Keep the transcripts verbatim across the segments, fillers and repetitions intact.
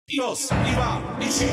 y dos, y va, y sí.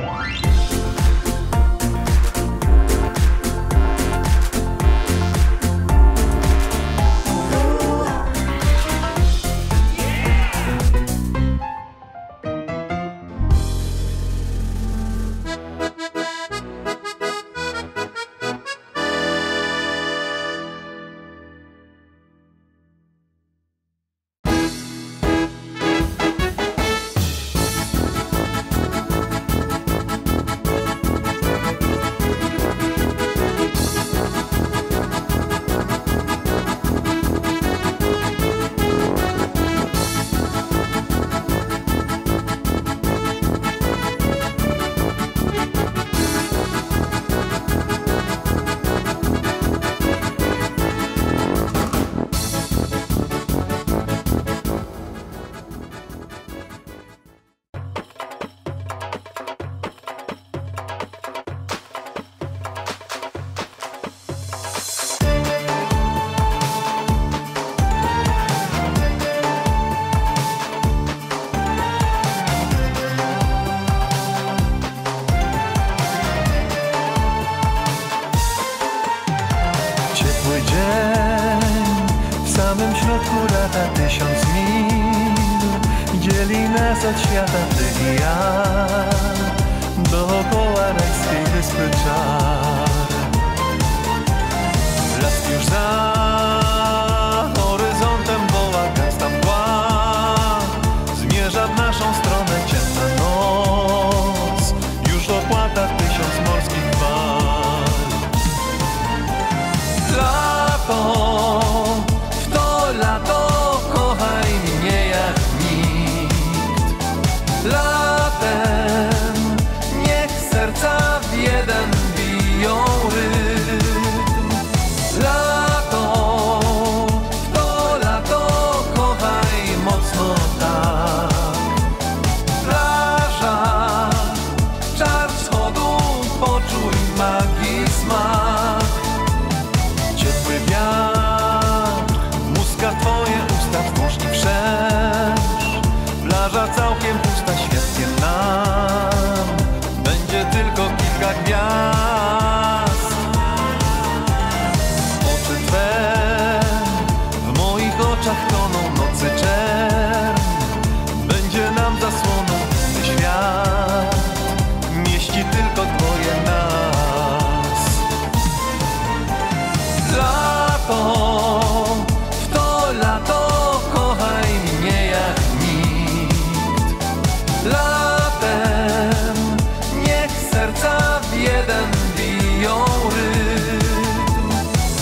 Tysiąc mil dzieli nas od świata, ty i ja. Dookoła rajskiej wyspy czar. Blask już za horyzontem, woła gęsta mgła. Zmierza w naszą stronę ciemna noc. Już opłata tysiąc morskich fal. Lato, w to lato kochaj mnie jak nikt. Latem niech serca w jeden biją rytm. Lato, w to lato kochaj mocno tak. Plaża, czar wschodu, poczuj magii smak. Ciepły wiatr muska twoje usta, wzdłuż i wszerz. Plaża całkiem pusta, świetnie nam będzie tylko kilka gwiazd. Oczy twe w moich oczach toną, nocy czerń będzie nam zasłoną. Inny świat mieści tylko dwoje nas. Lato, w to lato kochaj mnie jak nikt. Latem niech serca w jeden biją rytm.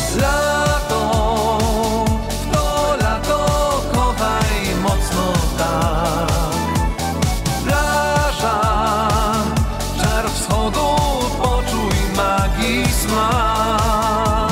Lato, w to lato kochaj mocno tak. Plaża, czar wschodu, poczuj magii smak.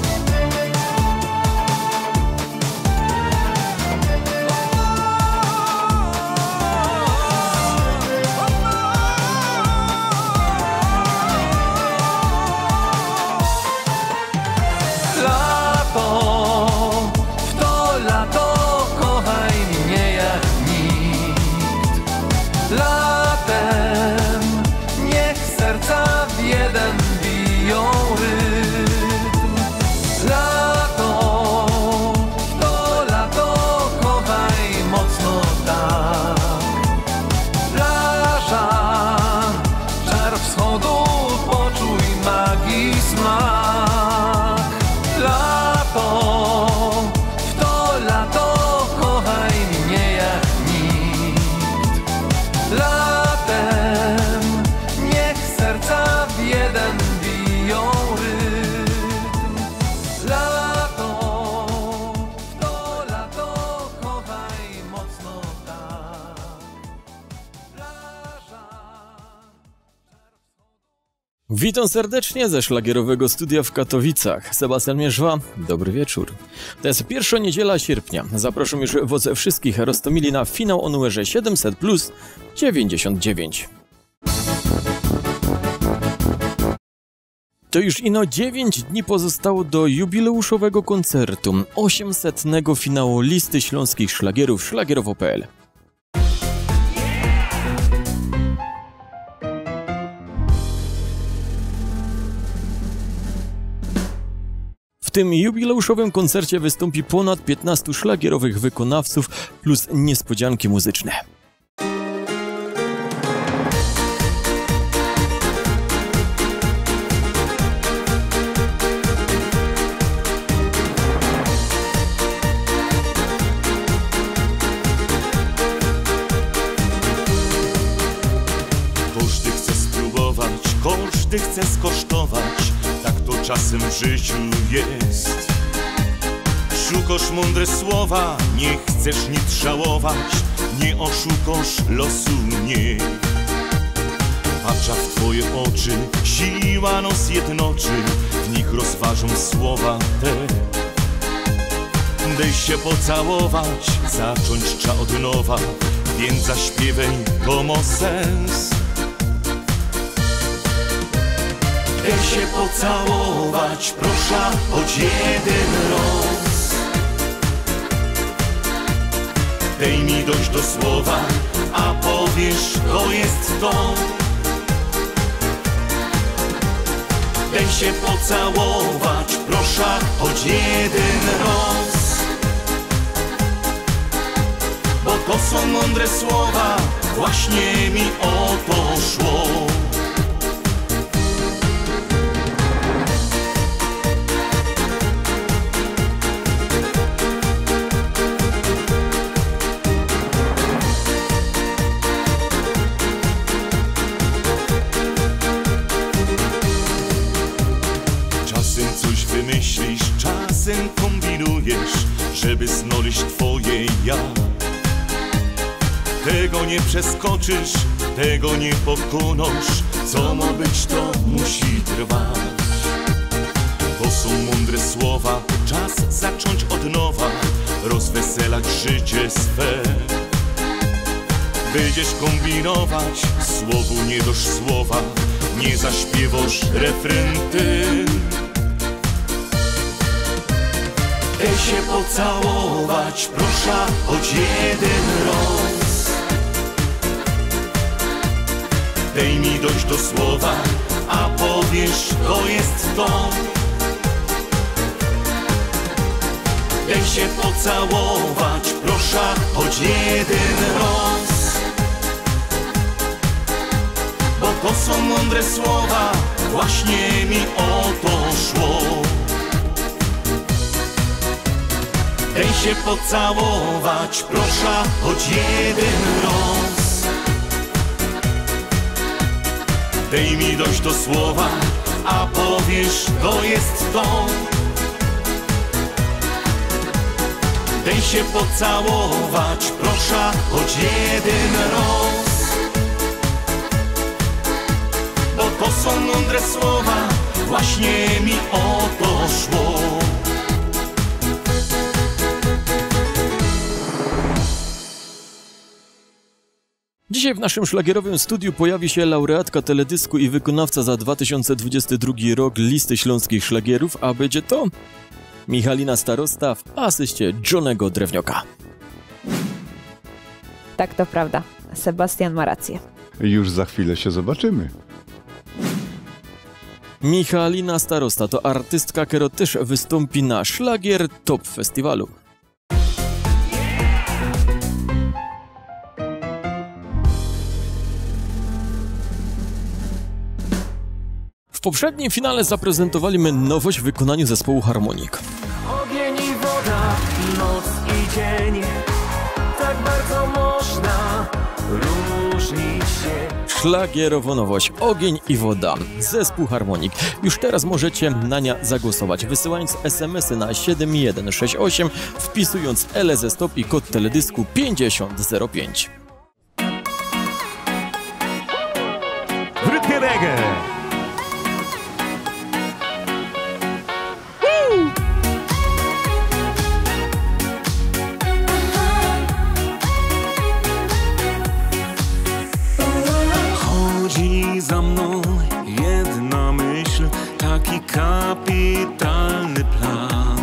Lato, w to lato kochaj mnie jak nikt. Latem niech serca w jeden biją rytm. Lato, w to lato kochaj mocno tak. Plaża, czar wschodu, poczuj magii smak. Lato, w to lato kochaj mnie jak nikt. Latem niech serca w jeden biją rytm. Lato, w to lato kochaj mocno tak. Plaża. Witam serdecznie ze szlagierowego studia w Katowicach. Sebastian Mierzwa, dobry wieczór. To jest pierwsza niedziela sierpnia. Zapraszam już wodze wszystkich Rostomili na finał o numerze siedemset plus dziewięćdziesiąt dziewięć. To już ino dziewięć dni pozostało do jubileuszowego koncertu, osiemsetnego finału listy śląskich szlagierów szlagierowo kropka p l. tym jubileuszowym koncercie wystąpi ponad piętnastu szlagierowych wykonawców plus niespodzianki muzyczne. Każdy chce spróbować, każdy chce skosztować, tak to czasem w życiu jest. Szukasz mądre słowa, nie chcesz nic żałować, nie oszukasz losu, nie. Patrza w twoje oczy, siła nos jednoczy, w nich rozważą słowa te. Daj się pocałować, zacząć trza od nowa, więc zaśpiewaj, to ma sens. Daj się pocałować, proszę, choć jeden raz. Daj mi dojść do słowa, a powiesz, to jest to. Daj się pocałować, proszę, choć jeden raz. Bo to są mądre słowa, właśnie mi o to szło. Czasem coś wymyślisz, czasem kombinujesz, żeby znaleźć twoje ja. Tego nie przeskoczysz, tego nie pokonasz, co ma być, to musi trwać. To są mądre słowa, czas zacząć od nowa, rozweselać życie swe. Będziesz kombinować, słowu nie dosz słowa, nie zaśpiewasz refren ty. Daj się pocałować, proszę, choć jeden raz. Daj mi dojść do słowa, a powiesz, to jest to. Daj się pocałować, proszę, choć jeden raz. Bo to są mądre słowa, właśnie mi o to szło. Daj się pocałować, proszę, choć jeden raz. Daj mi dojść do słowa, a powiesz, to jest to. Daj się pocałować, proszę, choć jeden raz. Bo to są mądre słowa, właśnie mi o to szło. Dzisiaj w naszym szlagierowym studiu pojawi się laureatka teledysku i wykonawca za dwa tysiące dwudziesty drugi rok listy śląskich szlagierów, a będzie to Michalina Starosta w asyście Johnego Drewnioka. Tak, to prawda. Sebastian ma rację. Już za chwilę się zobaczymy. Michalina Starosta to artystka, która też wystąpi na Szlagier Top Festiwalu. W poprzednim finale zaprezentowaliśmy nowość w wykonaniu zespołu Harmonik. Ogień i woda, noc i dzień, tak bardzo można różnić się. Szlagierowo nowość Ogień i woda, zespół Harmonik. Już teraz możecie na nie zagłosować, wysyłając es em esy na siedem jeden sześć osiem, wpisując L S Stop i kod teledysku pięćdziesiąt zero pięć. W rytmie reggae. Za mną jedna myśl, taki kapitalny plan,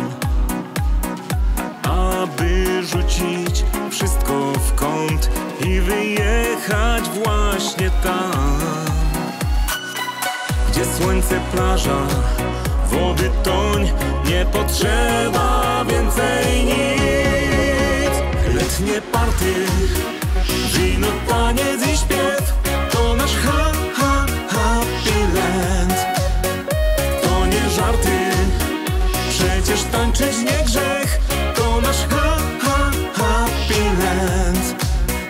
aby rzucić wszystko w kąt i wyjechać właśnie tam, gdzie słońce, plaża, wody toń, nie potrzeba więcej nic. Letnie party, wino, taniec i śpiew, to nasz ha, ha, happy land. To nie żarty, przecież tańczyć nie grzech, to nasz ha, ha, happy land.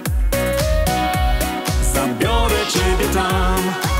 Zabiorę ciebie tam.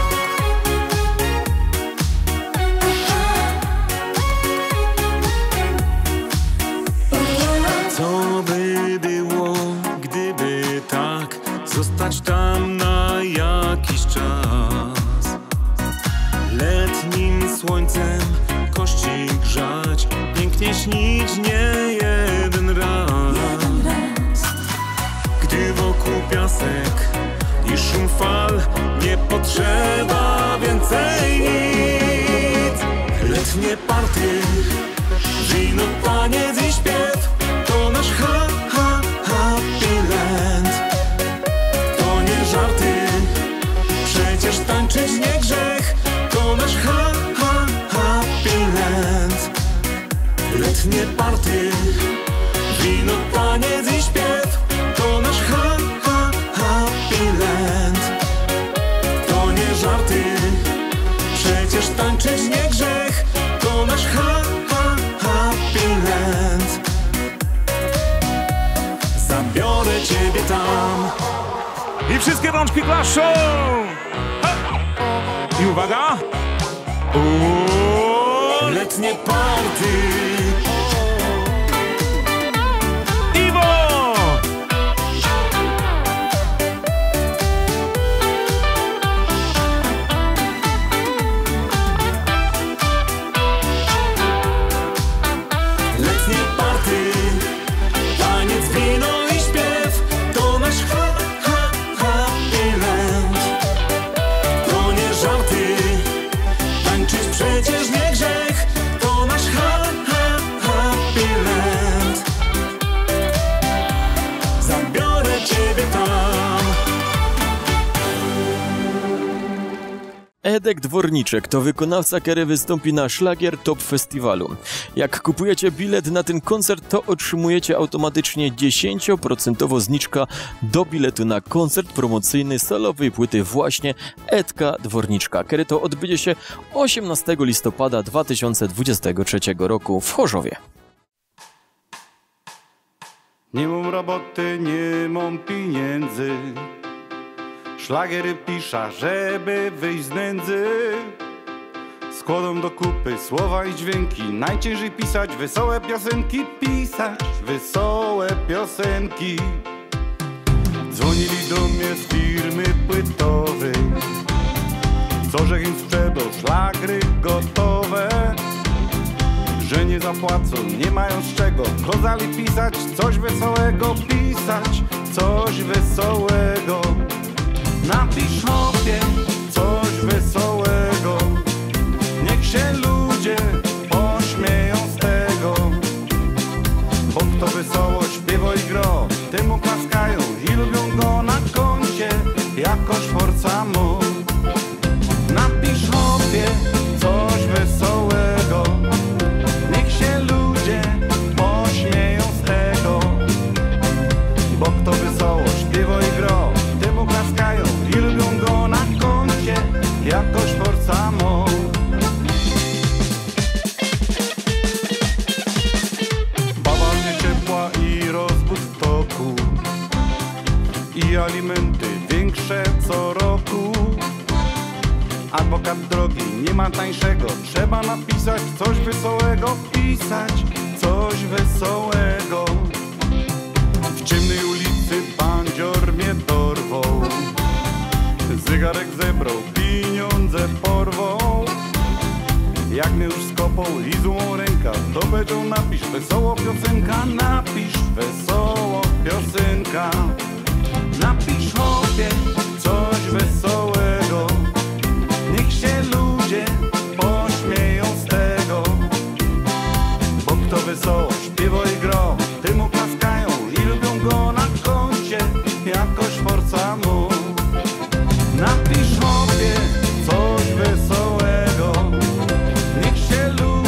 Co by było, gdyby tak zostać tam na jakiś czas? Letnim słońcem kości grzać, pięknie śnić nie jeden raz. Gdy wokół piasek i szum fal, nie potrzeba więcej nic. Letnie party, wino, taniec i śpiew, to nasz ha, ha, happy land. To nie żarty, przecież tańczyć nie grzech, to nasz ha, ha, happy land. Letnie party, wino, taniec i śpiew, to nasz ha, ha, happy land. To nie żarty, przecież tańczyć nie grzech, to nasz ha, ha, happy land. Zabiorę ciebie tam. I wszystkie rączki klaszczą! Ha! I uwaga! Uuu! Letnie party. Iwo! Letnie party, taniec, wino i śpiew, to nasz ha, ha, happy land. To nie żarty, tańczyć przecież nie grzech, to nasz ha, ha, happy land. Zabiorę ciebie tam. Edek Dworniczek to wykonawca, który wystąpi na Szlagier Top Festiwalu. Jak kupujecie bilet na ten koncert, to otrzymujecie automatycznie dziesięć procent zniżka do biletu na koncert promocyjny solowej płyty właśnie Edka Dworniczka, który to odbędzie się osiemnastego listopada dwa tysiące dwudziestego trzeciego roku w Chorzowie. Nie mam roboty, nie mam pieniędzy. Szlagiery piszę, żeby wyjść z nędzy. Składam do kupy słowa i dźwięki. Najciężej pisać wesołe piosenki. Pisać wesołe piosenki. Dzwonili do mnie z firmy płytowej, co żech im sprzedał szlagry gotowe. Że nie zapłacą, nie mają z czego. Kozali pisać coś wesołego. Pisać coś wesołego. Napisz chłopie coś wesołego. Niech się ludzie pośmieją z tego. Bo kto wesoło śpiewa i gro, temu klaskają i lubią go na koncie jako Szworca mu. Napisz chłopie coś wesołego. Niech się ludzie pośmieją z tego. Bo kto wesoło śpiewa i gro, temu klaskają i lubią go na koncie jako Szworca mu. Baba mnie ciepła i rozbud w toku, i alimenty większe co roku. Adwokat drogi, nie ma tańszego, trzeba napisać coś wesołego. Pisać coś wesołego. W ciemnej ulicy bandzior mnie dorwał, zegarek zebrał, pieniądze porwał. Jak mnie już skopał i złą ręka, to powiedział napisz wesoło piosenka. Napisz wesoło piosenka. Napisz chłopie coś wesołego. Niech się ludzie pośmieją z tego. Bo kto wesoło śpiewa i gro, temu klaskają i lubią go na koncie jako Szworca mu. Napisz chłopie coś wesołego. Niech się ludzie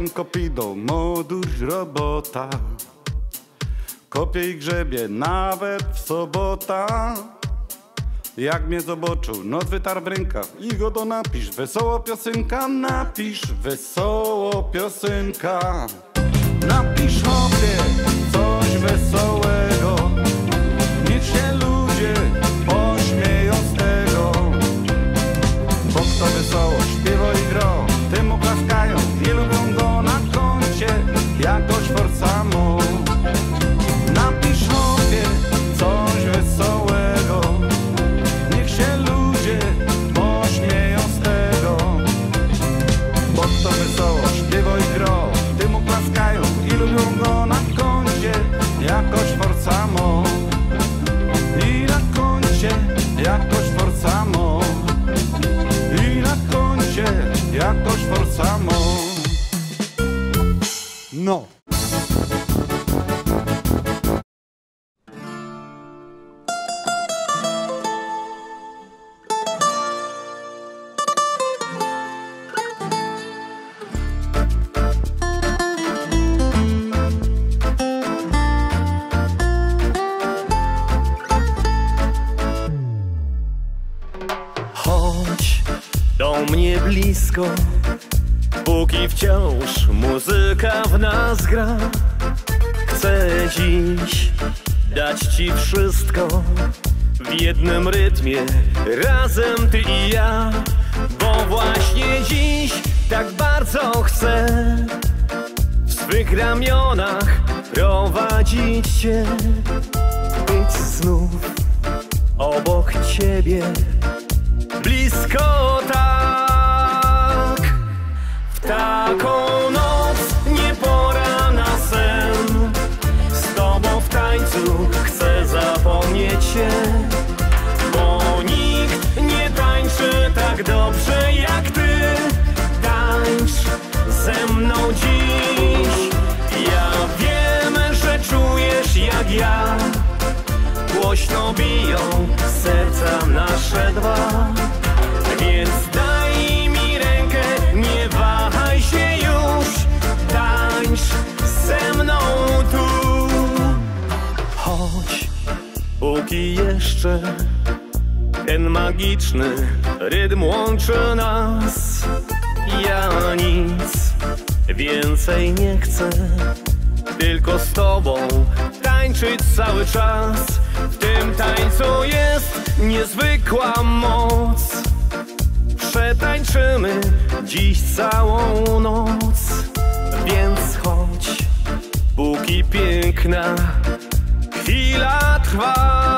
Kopię kopidą, moduś robota. Kopię i grzebie nawet w sobota. Jak mnie zobaczył, noc wytarł w rękach i go to napisz. Wesoło piosenka, napisz, wesoło piosenka. Napisz chłopie coś wesołego, niech się ludzie pośmieją z tego. Bo kto wesoło śpiewa i gro, temu klaskają i lubią go na koncie jakoś forsamo. Napisz chłopie coś wesołego, niech się ludzie pośmieją z tego. Bo kto wesoło śpiewa i gro, temu klaskają i lubią go na koncie jakoś forsamo. I na koncie jakoś forsamo. I na koncie jakoś forsamo. No. Chodź do mnie blisko, póki wciąż muzyka w nas gra. Chcę dziś dać ci wszystko w jednym rytmie, razem ty i ja. Bo właśnie dziś tak bardzo chcę w swych ramionach prowadzić cię, być znów obok ciebie, blisko tak. W taką noc nie pora na sen, z tobą w tańcu chcę zapomnieć się. Bo nikt nie tańczy tak dobrze jak ty. Tańcz ze mną dziś. Ja wiem, że czujesz jak ja, głośno biją serca nasze dwa. Więc daj mi rękę, nie wahaj się już. Tańcz ze mną tu. Chodź, póki jeszcze ten magiczny rytm łączy nas. Ja nic więcej nie chcę, tylko z tobą tańczyć cały czas. W tym tańcu jest niezwykła moc. Przetańczymy dziś całą noc. Więc chodź, póki piękna chwila trwa.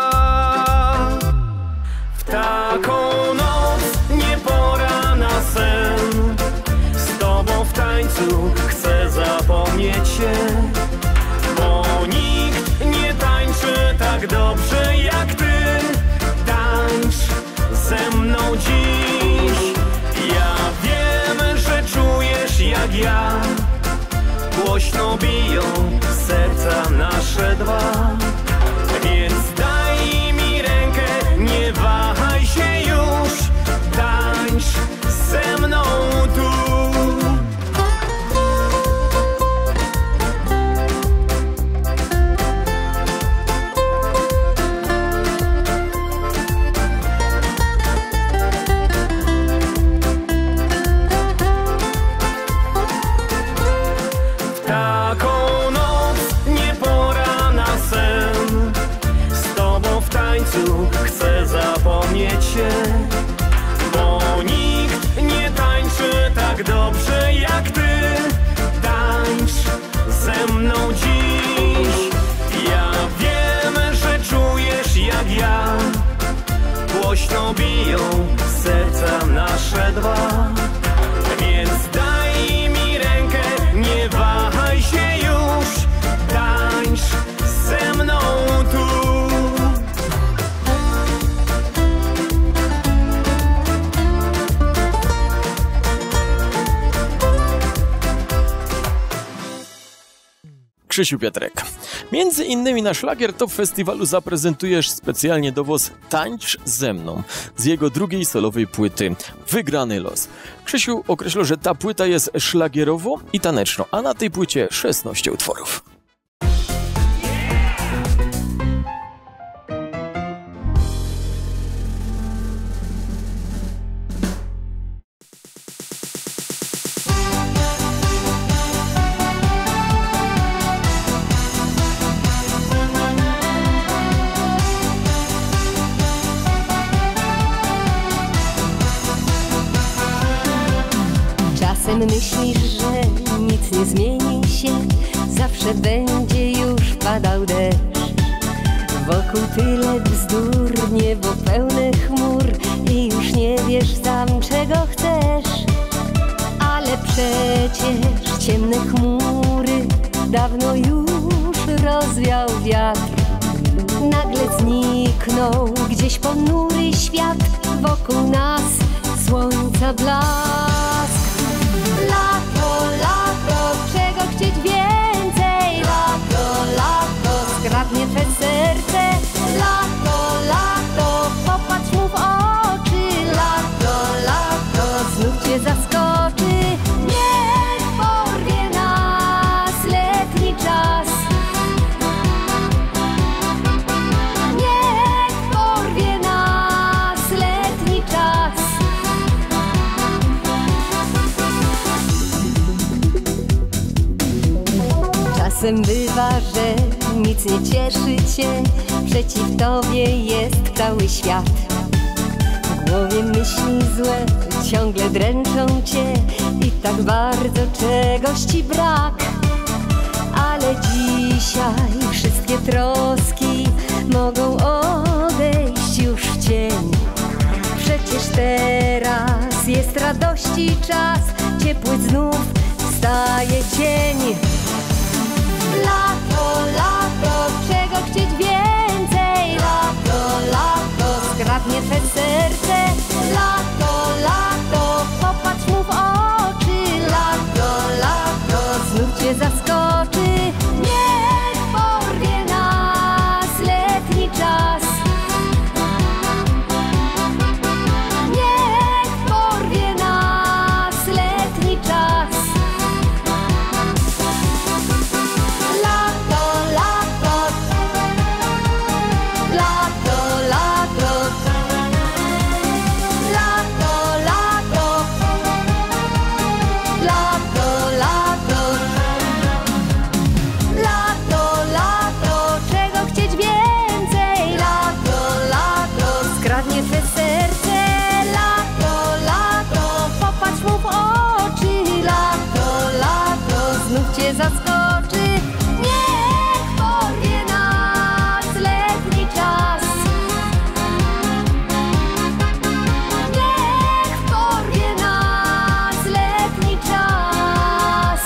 W taką noc nie pora na sen, z tobą w tańcu chcę zapomnieć się. Bo nikt nie tańczy tak dobrze jak ty. Tańcz ze mną dziś. Ja wiem, że czujesz jak ja, głośno biją serca nasze dwa. Więc daj mi rękę, nie wahaj się już. Tańcz ze mną tu. Taką noc nie pora na sen, z tobą w tańcu chcę zapomnieć się. Bo nikt nie tańczy tak dobrze jak ty. Tańcz ze mną dziś. Ja wiem, że czujesz jak ja, głośno biją serca nasze dwa. Więc daj mi rękę, nie wahaj się już. Tańcz ze mną tu. Krzysiu Pietrek. Między innymi na Szlagier Top Festiwalu zaprezentujesz specjalnie dowóz Tańcz ze mną z jego drugiej solowej płyty Wygrany los. Krzysiu określił, że ta płyta jest szlagierową i taneczną, a na tej płycie szesnaście utworów. Myślisz, że nic nie zmieni się, zawsze będzie już padał deszcz. Wokół tyle bzdur, niebo pełne chmur i już nie wiesz sam czego chcesz. Ale przecież ciemne chmury dawno już rozwiał wiatr. Nagle zniknął gdzieś ponury świat, wokół nas słońca blask. Lato, lato, czego chcieć więcej? Lato, lato, skradnie twe serce. Lato, lato, popatrz mu w oczy. Lato, lato, znów cię zaskoczy. Niech porwie nas letni czas. Niech porwie nas letni czas. Czasem bywa, że nic nie cieszy cię, przeciw tobie jest cały świat. W głowie myśli złe ciągle dręczą cię i tak bardzo czegoś ci brak. Ale dzisiaj wszystkie troski mogą odejść już w cień. Przecież teraz jest radości czas, ciepły znów wstaje dzień. Lato, lato, czego chcieć więcej? Lato, lato, skradnie twe serce. Lato, lato, popatrz mu w oczy. Lato, lato, znów cię zaskoczy. Niech porwie nas letni czas. Niech porwie nas letni czas. Zaskoczy, niech porwie nas letni czas. Niech porwie nas letni czas.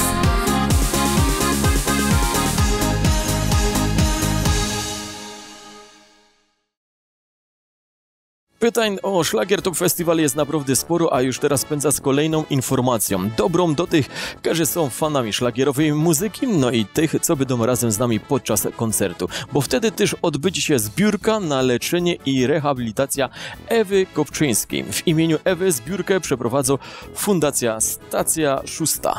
Pytań o Szlagier Top Festival jest naprawdę sporo, a już teraz pędza z kolejną informacją. Dobrą do tych, którzy są fanami szlagierowej muzyki, no i tych, co będą razem z nami podczas koncertu. Bo wtedy też odbędzie się zbiórka na leczenie i rehabilitacja Ewy Kopczyńskiej. W imieniu Ewy zbiórkę przeprowadzą Fundacja Stacja Szósta.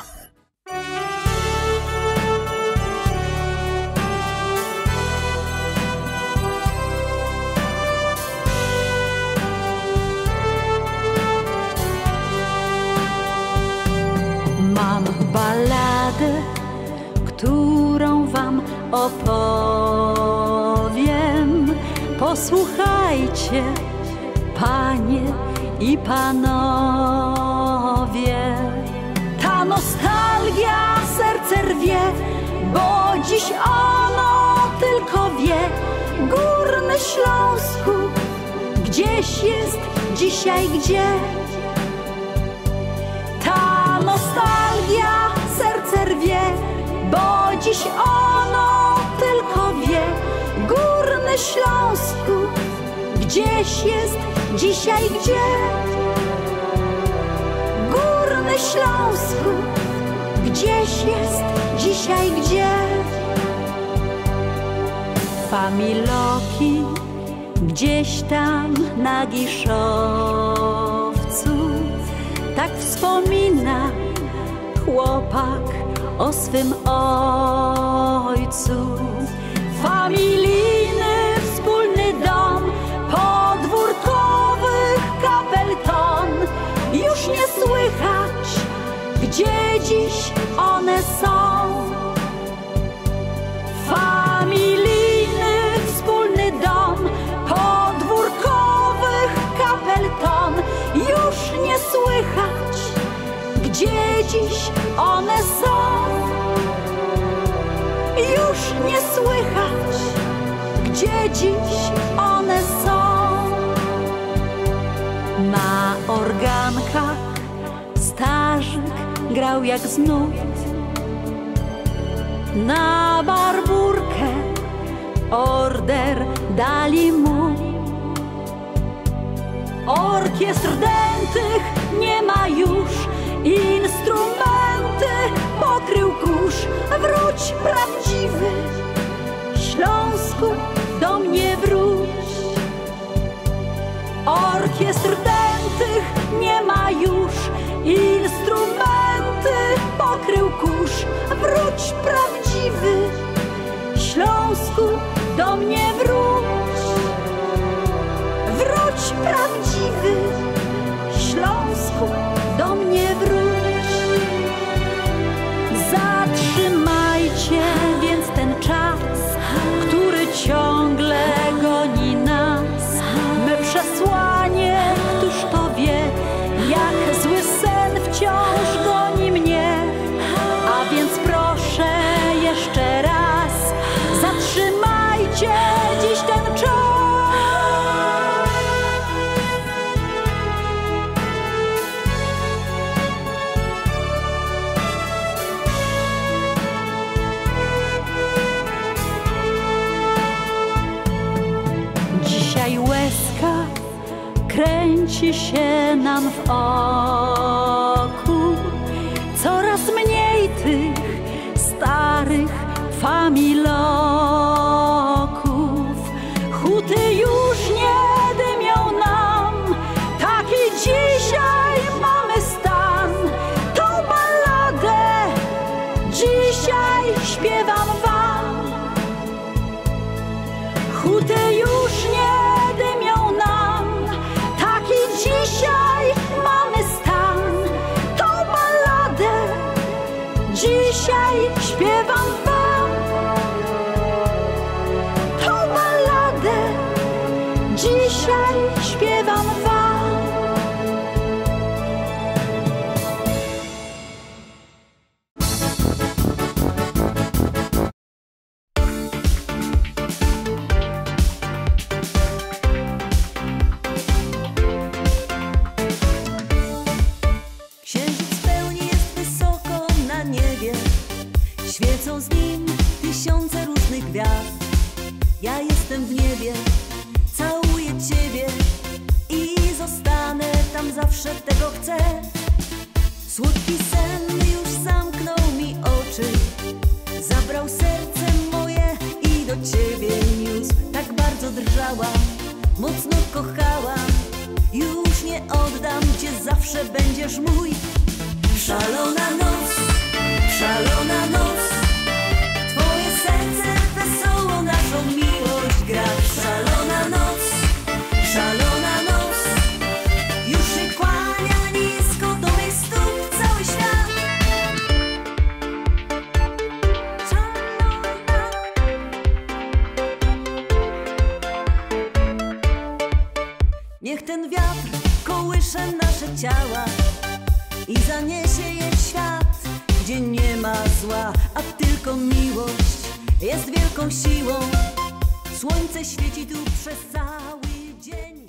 Mam balladę, którą wam opowiem. Posłuchajcie, panie i panowie. Ta nostalgia serce rwie, bo dziś ono tylko wie. Górny Śląsku gdzieś jest dzisiaj gdzie. Ta nostalgia serce rwie, bo dziś ono tylko wie. Górny Śląsku gdzieś jest dzisiaj gdzie. Górny Śląsku gdzieś jest dzisiaj gdzie. Familoki gdzieś tam na Giszowcu, tak wspomina chłopak o swym ojcu. Familijny wspólny dom, podwórkowych kapelton, już nie słychać, gdzie dziś one są. Familijny wspólny dom, podwórkowych kapelton, już nie słychać, gdzie dziś one są. Już nie słychać, gdzie dziś one są. Na organkach starzyk grał jak z nut, na barburkę order dali mu. Orkiestr dętych nie ma już, instrumenty pokrył kurz. Wróć prawdziwy, Śląsku, do mnie wróć. Orkiestr dętych nie ma już, instrumenty pokrył kurz. Wróć prawdziwy, Śląsku, do mnie wróć. Wróć prawdziwy, Śląsku, do mnie wróć. Zatrzymajcie więc ten czas, który ciągle goni nas. Me przesłanie, któż to wie, jak zły sen wciąż goni mnie. A więc proszę jeszcze raz, zatrzymajcie dziś ten czas. Dzisiaj łezka kręci się nam w oku, coraz mniej tych starych familoków. Huty już nie dymią nam, taki dzisiaj mamy stan. Tą balladę dzisiaj śpiewam wam. Huty już nie dymią nam, taki dzisiaj mamy stan. Tą balladę dzisiaj śpiewam wam. Tą balladę dzisiaj śpiewam wam. Księżyc w pełni jest wysoko na niebie, świecą z nim tysiące różnych gwiazd. Ja jestem w niebie, całuję Ciebie i zostanę tam zawsze, tego chcę. Słodki sen już zamknął mi oczy, zabrał serce moje i do Ciebie niósł. Tak bardzo drżałam, mocno kochałam, już nie oddam Cię, zawsze będziesz mój. Szalona noc, szalona noc, Twoje serce wesoło naszą miłość gra. Szalona noc, szalona noc, już się kłania nisko do mych stóp cały świat. Szalona. Niech ten wiatr kołysze nasze ciała i zaniesie je w świat, gdzie nie ma zła, a tylko miłość jest wielką siłą. Słońce świeci tu przez cały dzień.